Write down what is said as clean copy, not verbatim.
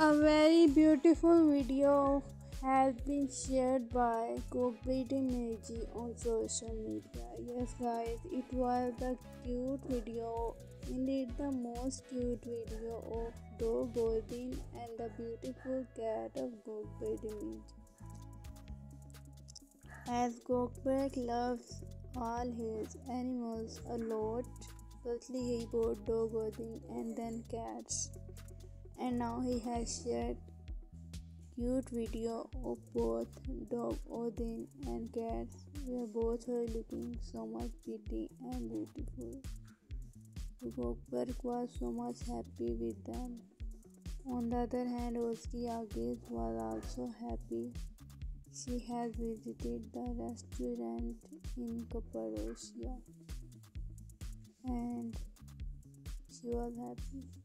A very beautiful video has been shared by Gökberk demirci on social media. Yes guys, it was the cute video, indeed the most cute video of dog Odin and the beautiful cat of Gökberk demirci. As Gökberk loves all his animals a lot, firstly he bought dog Odin and then cats. And now he has shared cute video of both dog Odin and cats where both are looking so much pretty and beautiful. Gökberk was so much happy with them. On the other hand, Özge yagiz was also happy. She has visited the restaurant in Cappadocia and she was happy.